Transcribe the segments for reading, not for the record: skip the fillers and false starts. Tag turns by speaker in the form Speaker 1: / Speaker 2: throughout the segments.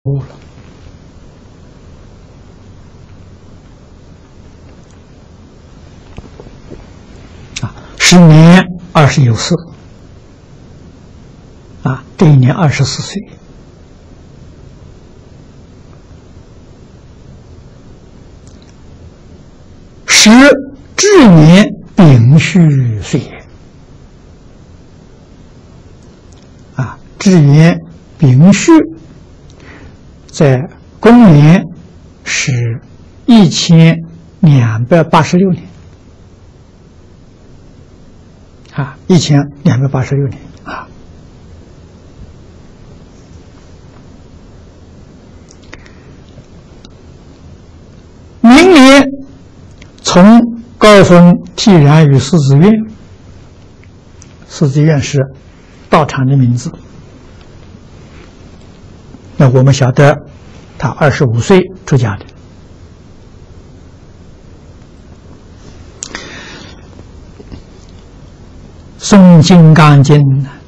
Speaker 1: 悟了。10年20有4，这一年24岁。时至年丙戌岁也。至元丙戌，在公元是1286年。1286年明年从高峰剃然于四子院，四子院是道场的名字。那我们晓得，他25岁出家的。诵《金刚经》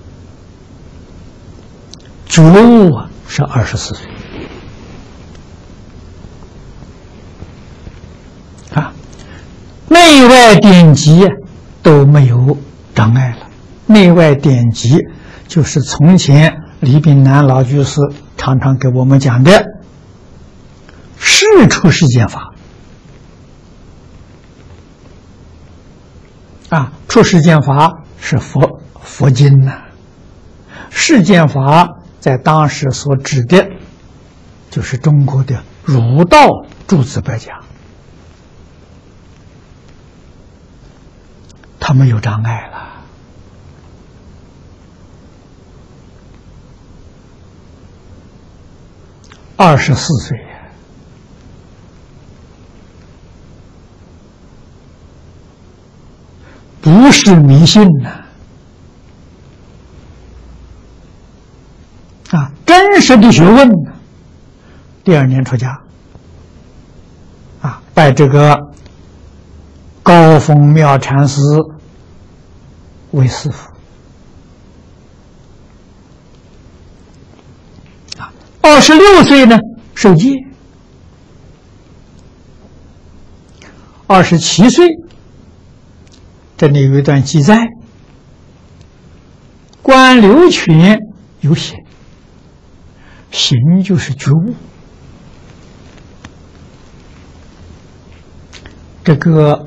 Speaker 1: 觉悟是24岁。内外典籍都没有障碍了。内外典籍就是从前李炳南老居士常常给我们讲的世出世间法。出世间法是佛经呐，世间法在当时所指的，就是中国的儒道诸子百家，他没有障碍了。24岁。不是迷信呐，真实的学问呢。第2年出家，拜这个高峰妙禅师为师父。26岁呢受戒，27岁。这里有一段记载，观六权有行，行就是觉悟。这个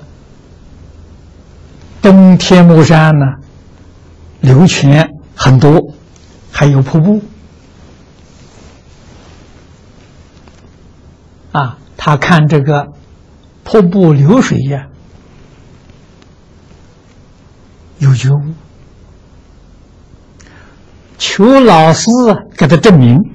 Speaker 1: 东天目山呢，流泉很多，还有瀑布。他看这个瀑布流水呀，有觉悟，求老师给他证明。